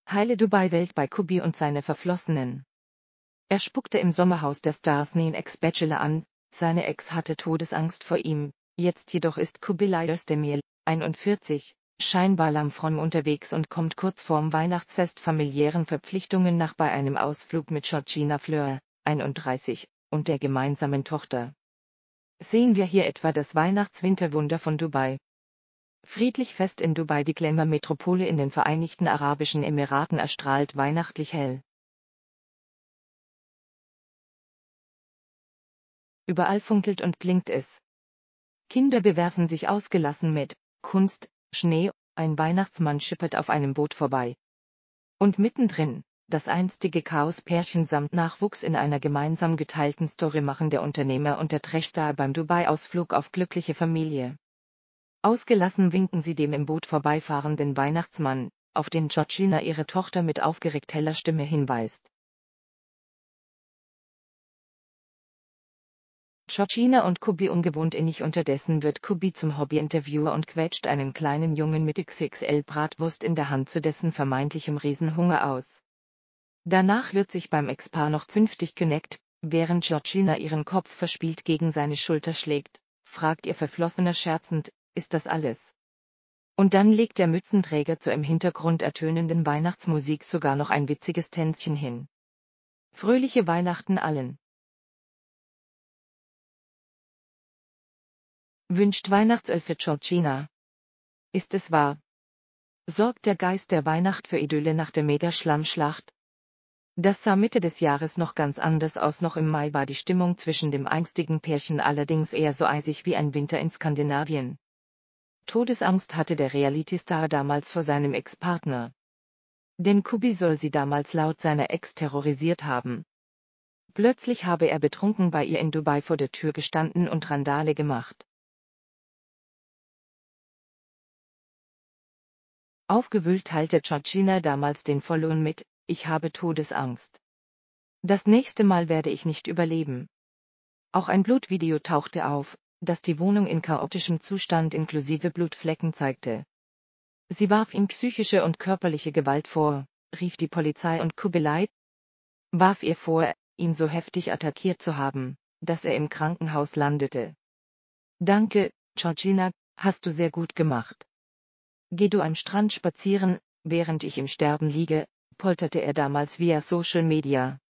Heile Dubai-Welt bei Kubi und seine Verflossenen. Er spuckte im Sommerhaus der Stars einen Ex-Bachelor an, seine Ex hatte Todesangst vor ihm, jetzt jedoch ist Kubilay Özdemir, 41, scheinbar lammfromm unterwegs und kommt kurz vorm Weihnachtsfest familiären Verpflichtungen nach bei einem Ausflug mit Georgina Fleur, 31, und der gemeinsamen Tochter. Sehen wir hier etwa das Weihnachts-Winterwunder von Dubai. Friedlich fest in Dubai, die Glamour-Metropole in den Vereinigten Arabischen Emiraten erstrahlt weihnachtlich hell. Überall funkelt und blinkt es. Kinder bewerfen sich ausgelassen mit Kunst, Schnee, ein Weihnachtsmann schippert auf einem Boot vorbei. Und mittendrin, das einstige Chaos-Pärchen samt Nachwuchs in einer gemeinsam geteilten Story machen der Unternehmer und der Trashstar beim Dubai-Ausflug auf glückliche Familie. Ausgelassen winken sie dem im Boot vorbeifahrenden Weihnachtsmann, auf den Georgina ihre Tochter mit aufgeregt heller Stimme hinweist. Georgina und Kubi ungewohnt innig, unterdessen wird Kubi zum Hobbyinterviewer und quetscht einen kleinen Jungen mit XXL-Bratwurst in der Hand zu dessen vermeintlichem Riesenhunger aus. Danach wird sich beim Ex-Paar noch zünftig geneckt, während Georgina ihren Kopf verspielt gegen seine Schulter schlägt, fragt ihr Verflossener scherzend, ist das alles? Und dann legt der Mützenträger zur im Hintergrund ertönenden Weihnachtsmusik sogar noch ein witziges Tänzchen hin. Fröhliche Weihnachten allen! Wünscht Weihnachtsöl für Georgina. Ist es wahr? Sorgt der Geist der Weihnacht für Idylle nach der Megaschlammschlacht? Das sah Mitte des Jahres noch ganz anders aus, noch im Mai war die Stimmung zwischen dem einstigen Pärchen allerdings eher so eisig wie ein Winter in Skandinavien. Todesangst hatte der Reality-Star damals vor seinem Ex-Partner. Denn Kubi soll sie damals laut seiner Ex terrorisiert haben. Plötzlich habe er betrunken bei ihr in Dubai vor der Tür gestanden und Randale gemacht. Aufgewühlt teilte Georgina damals den Followern mit, ich habe Todesangst. Das nächste Mal werde ich nicht überleben. Auch ein Blutvideo tauchte auf, das die Wohnung in chaotischem Zustand inklusive Blutflecken zeigte. Sie warf ihm psychische und körperliche Gewalt vor, rief die Polizei und Kubilay warf ihr vor, ihn so heftig attackiert zu haben, dass er im Krankenhaus landete. Danke, Georgina, hast du sehr gut gemacht. Geh du am Strand spazieren, während ich im Sterben liege, polterte er damals via Social Media.